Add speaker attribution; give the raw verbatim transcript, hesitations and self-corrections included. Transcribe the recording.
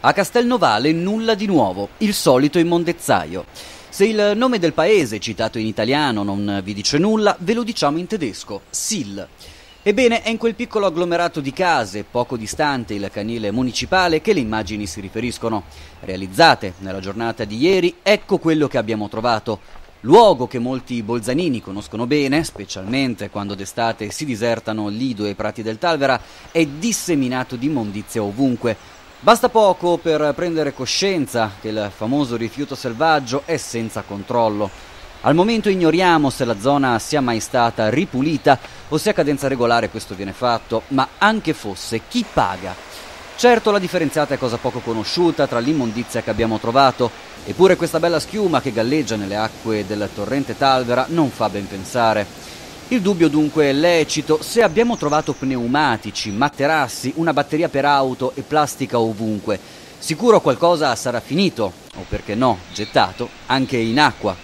Speaker 1: A Castelnovale nulla di nuovo, il solito immondezzaio. Se il nome del paese citato in italiano non vi dice nulla, ve lo diciamo in tedesco, Sill. Ebbene, è in quel piccolo agglomerato di case, poco distante il canile municipale, che le immagini si riferiscono. Realizzate nella giornata di ieri, ecco quello che abbiamo trovato. Luogo che molti bolzanini conoscono bene, specialmente quando d'estate si disertano Lido e Prati del Talvera, è disseminato di immondizia ovunque. Basta poco per prendere coscienza che il famoso rifiuto selvaggio è senza controllo. Al momento ignoriamo se la zona sia mai stata ripulita o se a cadenza regolare questo viene fatto, ma anche fosse, chi paga? Certo, la differenziata è cosa poco conosciuta tra l'immondizia che abbiamo trovato, eppure questa bella schiuma che galleggia nelle acque del torrente Talvera non fa ben pensare. Il dubbio dunque è lecito: se abbiamo trovato pneumatici, materassi, una batteria per auto e plastica ovunque, sicuro qualcosa sarà finito, o perché no, gettato, anche in acqua.